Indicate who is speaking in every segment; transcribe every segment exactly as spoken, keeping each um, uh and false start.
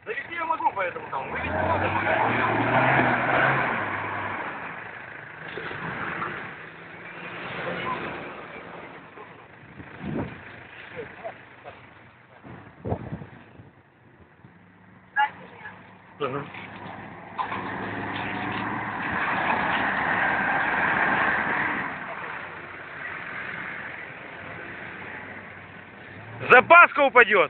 Speaker 1: Завести я могу, поэтому там вывести надо.
Speaker 2: Угу. Запаска упадет.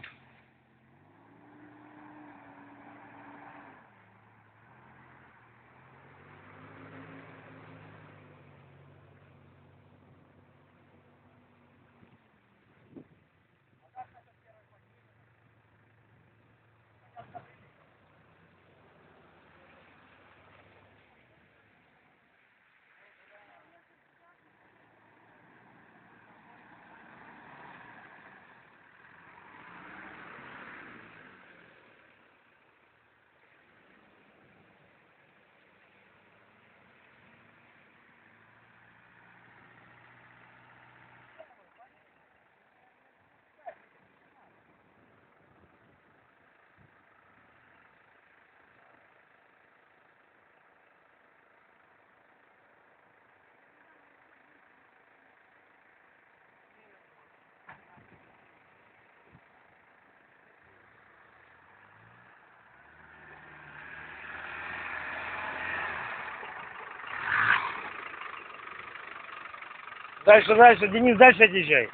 Speaker 2: Дальше, дальше, Денис, дальше отъезжай.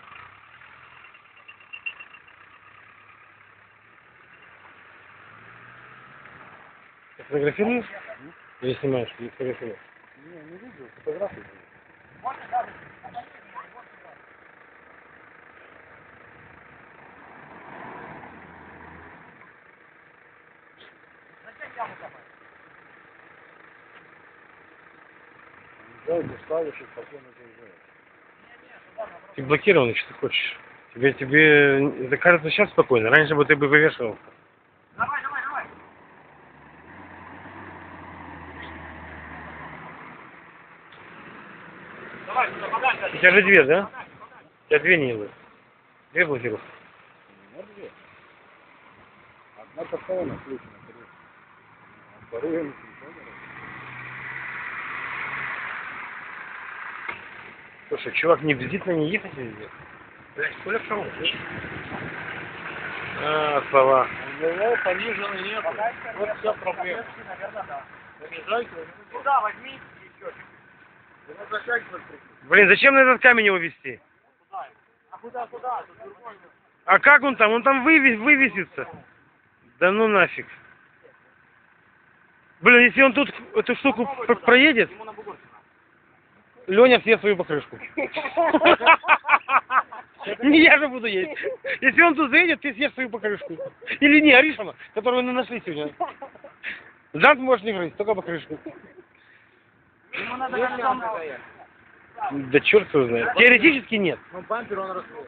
Speaker 2: Ты фотографируешь? Или снимаешь? Или фотографируешь?
Speaker 1: Не, не видел, фотографии. Зачем яму копать? Да, ставишь и спокойно заезжаешь.
Speaker 2: Ты блокированный, что ты хочешь? Тебе, тебе, это кажется сейчас спокойно. Раньше бы ты бы вывешивал.
Speaker 1: Давай, давай, давай. Давай, сюда подальше.
Speaker 2: У тебя же две, да? У тебя две нилы. Две блокировки.
Speaker 1: Ну, две. Одна постоянно включена, конечно. А вторую я не включаю.
Speaker 2: Слушай, чувак, не бздит на не ехать везде. Блять, сколько шагов? А, слова.
Speaker 1: У него пониженный нет. Вот вся проблема. Наверное, да. Занижайте. Куда возьми и счетчик. Его зачагивать.
Speaker 2: Блин, зачем на этот камень его везти?
Speaker 1: Куда? А куда, куда? Тут другой.
Speaker 2: А как он там? Он там вывес, вывесится. Да ну нафиг. Блин, если он тут эту штуку пр- проедет,
Speaker 1: Ему на бугорке.
Speaker 2: Леня съест свою покрышку. Не я же буду есть. Если он тут заедет, ты съешь свою покрышку. Или не, Аришина, которую мы нашли сегодня. Джант можешь не грызть, только покрышку.
Speaker 1: Ему надо как-то...
Speaker 2: Да черт его знает. Теоретически нет.
Speaker 1: Ну, бампер он раскрыл.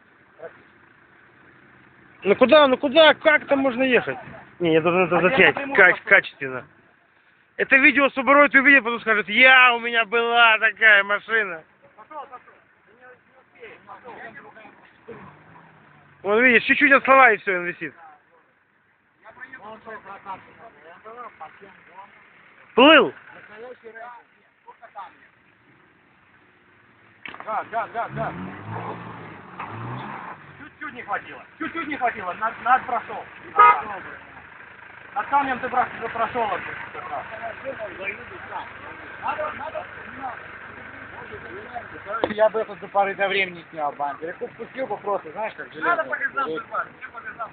Speaker 2: Ну куда, ну куда, как там можно ехать? Не, я должен это заснять ка- качественно. Это видео Subaru ты увидит, потом скажет, я, у меня была такая машина.
Speaker 1: Пошел, пошел. Ты не, не успеешь. Пошел.
Speaker 2: Вот видишь, чуть-чуть от слова и все, он висит.
Speaker 1: Я проехал. Он шел прокатываться. Я говорю, по всем гонкам.
Speaker 2: Плыл.
Speaker 1: Настоящий рэп. Сколько там? Газ, газ, газ, газ. Чуть-чуть не хватило. Чуть-чуть не хватило. Над, над прошел. Над камнем ты брат, уже прошел. Как раз. Надо, надо, надо. Я бы этот до поры до времени снял бампер. Я спустил бы просто, знаешь, как железо. Надо по газам срывать. По газам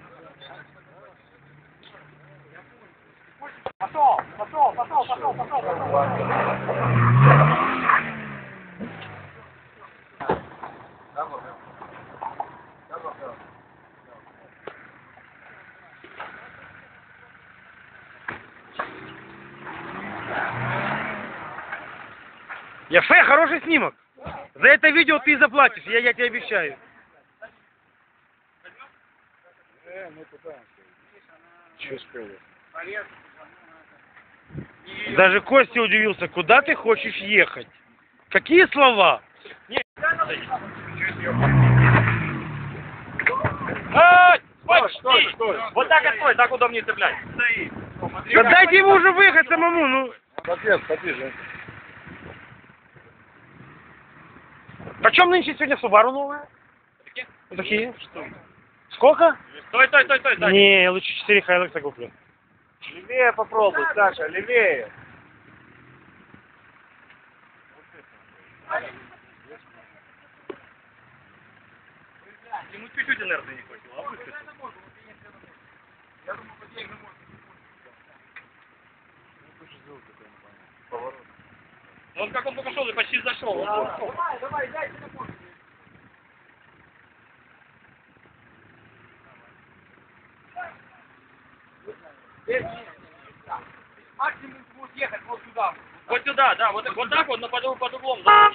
Speaker 1: Пошел, пошел, пошел, пошел, пошел, пошел.
Speaker 2: Яфе, хороший снимок. За это видео ты заплатишь, я, я тебе обещаю.
Speaker 1: Э, ну куда?
Speaker 2: Че сказал? Даже Костя удивился, куда ты хочешь ехать? Какие слова?
Speaker 1: Ай! Стой, стой, стой. Вот так и стой, так удобнее цеплять. Стоит.
Speaker 2: Да дайте ему уже выехать самому, ну.
Speaker 3: Капец, поближе.
Speaker 2: Почем нынче сегодня Subaru новая?
Speaker 1: Такие?
Speaker 2: Вот такие? Сколько?
Speaker 1: Стой, стой, стой, стой, стой.
Speaker 2: Не, я лучше четыре Hilux куплю.
Speaker 3: Левее попробуй, Саша, левее.
Speaker 1: Ему чуть-чуть инерции не хватило, а выскочил. Ну он как он только шел и почти зашел.
Speaker 3: Давай, давай, дайте на пол. Максимум будет ехать вот сюда.
Speaker 1: Вот сюда, да, вот, вот так вот, но под, под углом. Да.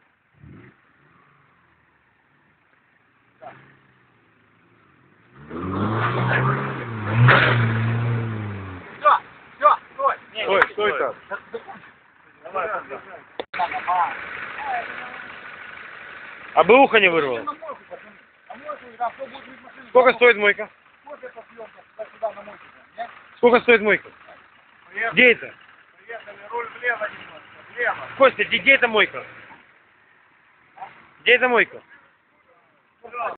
Speaker 3: Все, все, стой.
Speaker 1: Не,
Speaker 3: Стой,
Speaker 1: не,
Speaker 3: стой так.
Speaker 1: Давай,
Speaker 2: А бы ухо не вырвало. Сколько стоит мойка? Сколько стоит мойка? Где это?
Speaker 3: Приехали, руль влево немножко, влево.
Speaker 2: Костя, где, где эта мойка? Где эта мойка?